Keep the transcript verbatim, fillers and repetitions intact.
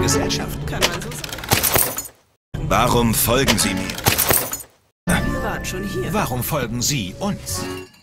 Gesellschaft. Kann man so sagen. Warum folgen Sie mir? Wir waren schon hier. Warum folgen Sie uns?